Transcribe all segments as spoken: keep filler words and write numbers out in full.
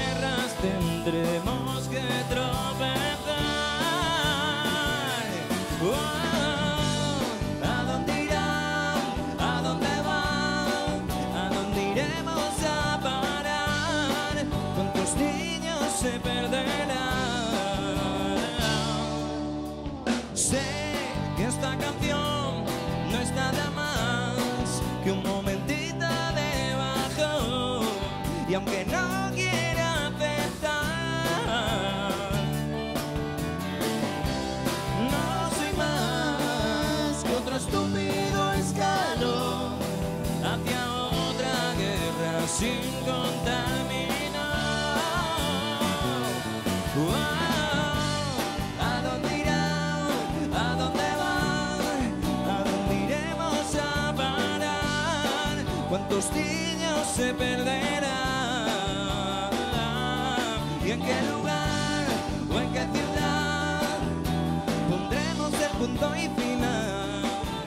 guerras tendremos que tropezar. Oh, ¿a dónde irán? ¿A dónde van? ¿A dónde iremos a parar? ¿Cuántos niños se perderán? Sé que esta canción no es nada más que un momentito de bajón, y aunque no quiera aceptar, no soy más que otro estúpido escalón hacia otra guerra sin contaminar. Wow. ¿Cuántos niños se perderán? ¿Y en qué lugar o en qué ciudad pondremos el punto y final?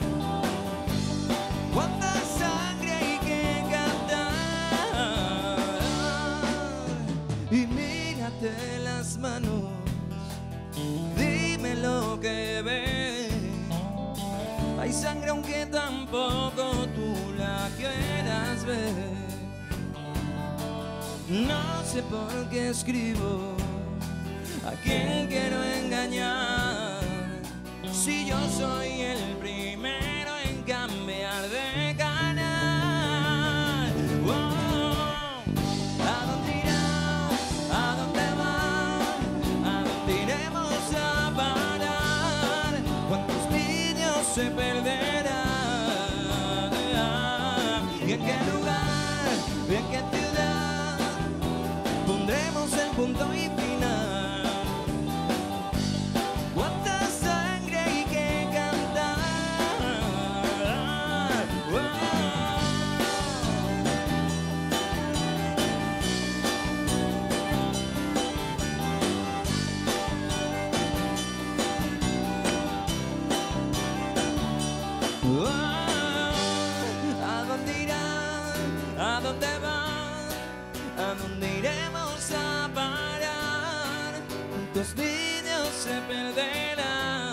¿Cuánta sangre hay que cantar? Y mírate las manos, dime lo que ves. Hay sangre aunque tampoco tú la quieras ver. No sé por qué escribo, a quién quiero engañar, si yo soy el primero en cambiar de canal. Oh, ¿a dónde irán? ¿A dónde van? ¿A dónde iremos a parar? ¿Cuántos niños se perderán? ¿Y en qué lugar, y en qué ciudad pondremos el punto y final? ¿Cuánta sangre hay que cantar? Oh. Oh. ¿A dónde irán? ¿A dónde van? ¿A dónde iremos a parar? ¿Cuántos niños se perderán?